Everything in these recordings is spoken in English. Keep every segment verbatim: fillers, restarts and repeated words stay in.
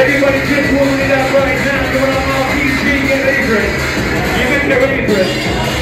Everybody just warming it up right now. Come on, all P G, get ready for it. You can get ready for it.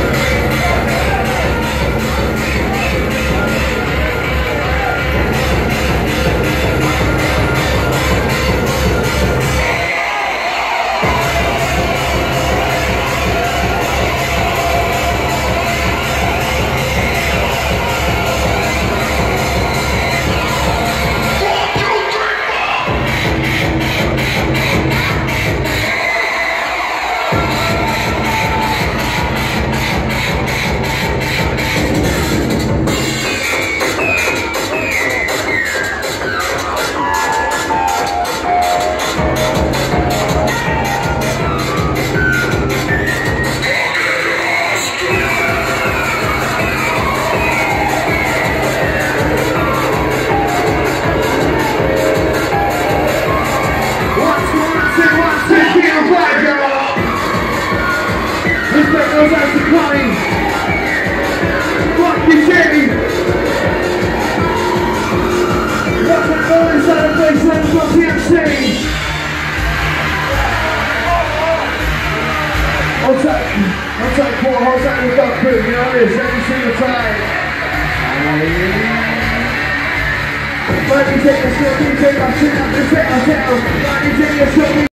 Those guys are coming. Fuck you, Jamie. Got that noise out of place, let us go P M C. Hold tight, hold tight, Paul, hold tight with that crew, you know what it is, every single time. Let me take a shot, let me take a shot, let me take a shot, let me take a shot.